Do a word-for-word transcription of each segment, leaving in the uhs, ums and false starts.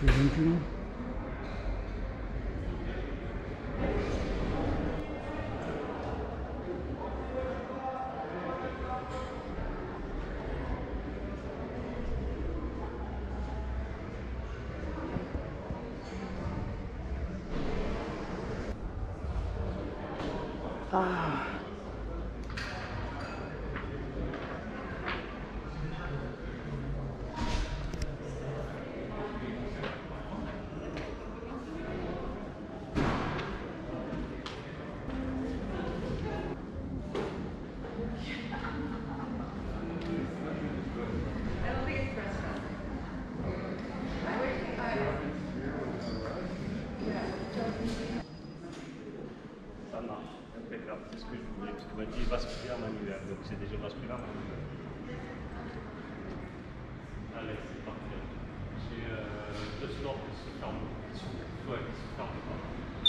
Le vingt et un. Ah. Ça marche, impeccable, c'est ce que je voulais, parce que m'a dit vasculaire manuel, donc c'est déjà vasculaire manuel. Allez, c'est parfait. J'ai euh, deux slots qui se ferment, ouais, qui se ferment pas.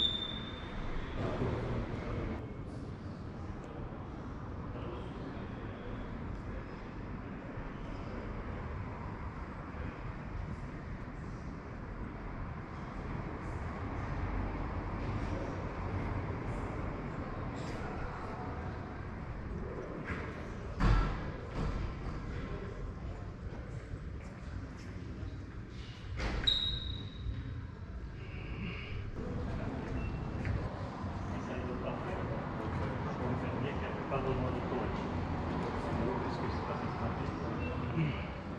Pas vraiment du tout. Qu'est-ce que c'est passé ce matin?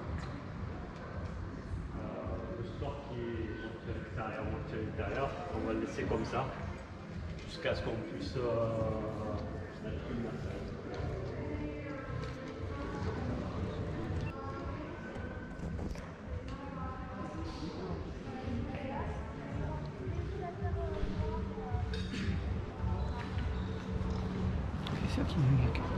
Le sport qui est monté à l'extérieur, monté à l'intérieur, on va le laisser comme ça jusqu'à ce qu'on puisse euh, c'est ça qui me manque.